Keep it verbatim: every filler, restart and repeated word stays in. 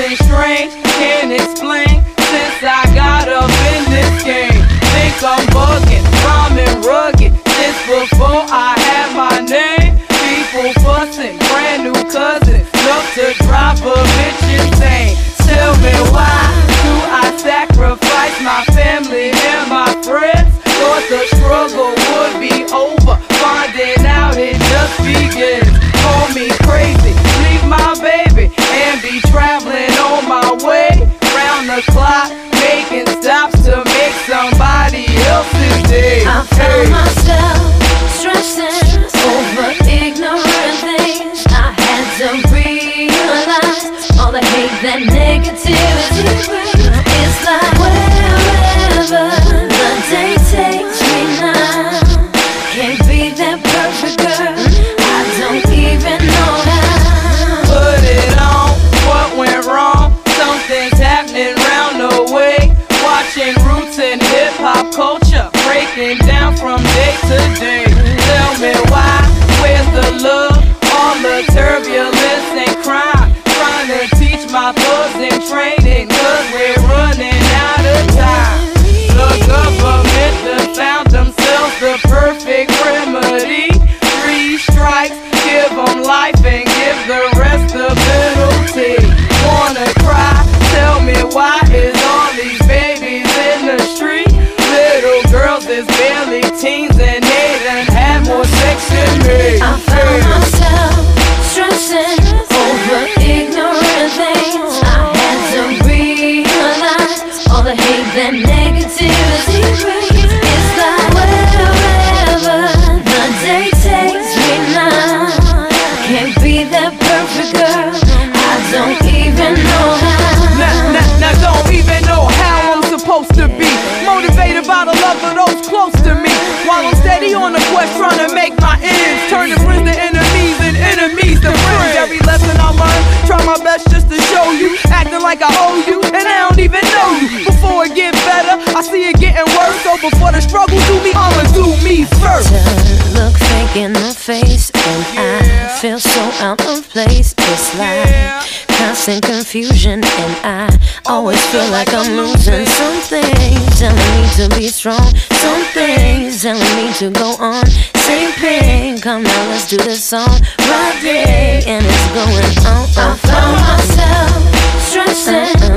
something strange, can't explain since I got up in this game. Think I'm bugging, rhyming rugged since before I had my name. People fussing, brand new cousins, look to drive a bitch insane. Tell me why do I sacrifice my family and my friends? Thought the struggle would be over, finding out it just begins. Call me crazy, leave my baby, and be traveling on my way. Round the clock, making stops to make somebody else's day. I found myself stressing over ignorant things. I had to realize all the hate, that negativity brings. It's like wherever the day takes me now, can't be that perfect girl, I don't even know how. Put it on, what went wrong? Something's happening round the way. Watching roots in hip-hop culture, breaking down from day to day. Tell me why, where's the love? All the turbulence and crime. Trying to teach my thugs in training, cause we're running out of time. The government done found themselves the perfect remedy. Three strikes, give them life and give the rest the penalty. Wanna cry? Tell me why is all these babies in the street? Little girls is barely teens and they done had more sex than me. I found myself stressing over ignorant things. I had to realize all the hate, that negativity brings. It's like wherever the day takes me now, can't be that perfect girl, I don't even know how. Now, now, now don't even know how I'm supposed to be motivated by the love of those close to me, while I'm steady on the quest trying to make my ends, turning friends to enemies and enemies to friends. Every lesson I learn, try my best just to show you, acting like I owe you and I don't even know you. Before it get better, I see it getting worse, so before the struggle do me, I'ma do me first. To look fake in the face and yeah. I feel so out of place. It's like yeah. constant confusion and I always feel like I'm losing. Something telling me to be strong, something telling me to go on. Same pain, come now let's do this song. Rah Digga, and it's going on. I found myself stressing